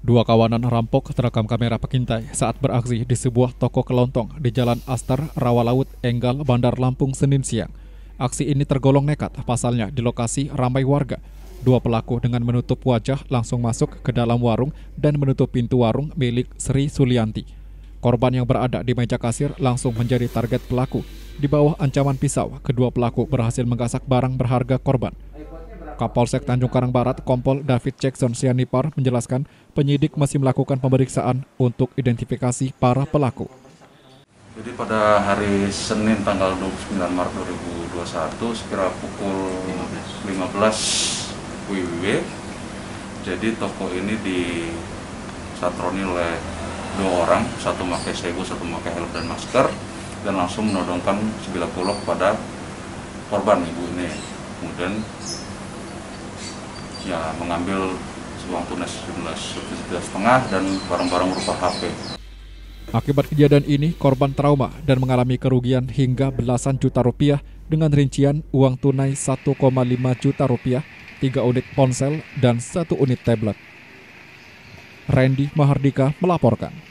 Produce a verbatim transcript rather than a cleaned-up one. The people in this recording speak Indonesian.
Dua kawanan rampok terekam kamera pengintai saat beraksi di sebuah toko kelontong di Jalan Astar, Rawalaut, Enggal, Bandar Lampung, Senin siang. Aksi ini tergolong nekat, pasalnya di lokasi ramai warga. Dua pelaku dengan menutup wajah langsung masuk ke dalam warung dan menutup pintu warung milik Sri Sulianti. Korban yang berada di meja kasir langsung menjadi target pelaku. Di bawah ancaman pisau, kedua pelaku berhasil menggasak barang berharga korban. Kapolsek Tanjung Karang Barat, Kompol David Jackson Sianipar menjelaskan penyidik masih melakukan pemeriksaan untuk identifikasi para pelaku. Jadi pada hari Senin tanggal dua puluh sembilan Maret dua ribu dua puluh satu sekira pukul lima belas W W, jadi toko ini disatroni oleh dua orang, satu memakai sego, satu memakai helm dan masker, dan langsung menodongkan sebilah golok pada korban ibu ini. Kemudian ya mengambil uang tunai sejumlah satu juta setengah dan barang-barang berupa H P. Akibat kejadian ini, korban trauma dan mengalami kerugian hingga belasan juta rupiah dengan rincian uang tunai satu koma lima juta rupiah, tiga unit ponsel, dan satu unit tablet. Randy Mahardika melaporkan.